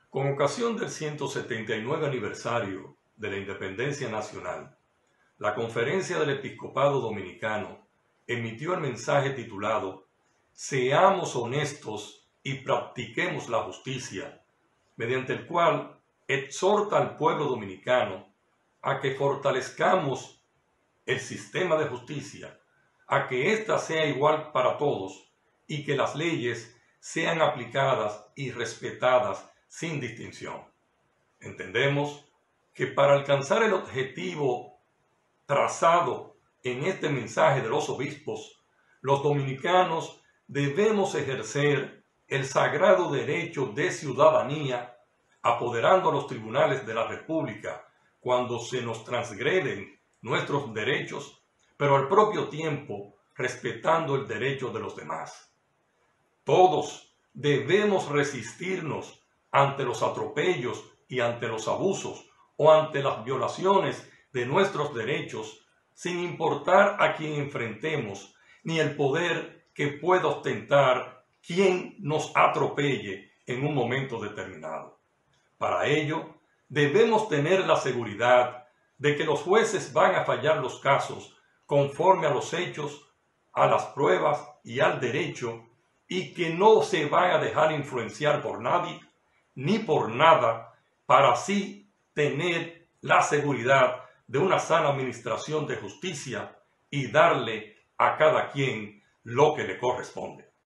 Con ocasión del 179 aniversario de la Independencia Nacional, la Conferencia del Episcopado Dominicano emitió el mensaje titulado «Seamos honestos y practiquemos la justicia», mediante el cual exhorta al pueblo dominicano a que fortalezcamos el sistema de justicia, a que ésta sea igual para todos y que las leyes sean aplicadas y respetadas sin distinción. Entendemos que para alcanzar el objetivo trazado en este mensaje de los obispos, los dominicanos debemos ejercer el sagrado derecho de ciudadanía, apoderando a los tribunales de la República cuando se nos transgreden nuestros derechos, pero al propio tiempo respetando el derecho de los demás. Todos debemos resistirnos ante los atropellos y ante los abusos o ante las violaciones de nuestros derechos, sin importar a quién enfrentemos ni el poder que pueda ostentar quien nos atropelle en un momento determinado. Para ello, debemos tener la seguridad de que los jueces van a fallar los casos conforme a los hechos, a las pruebas y al derecho, y que no se van a dejar influenciar por nadie ni por nada, para así tener la seguridad de una sana administración de justicia y darle a cada quien lo que le corresponde.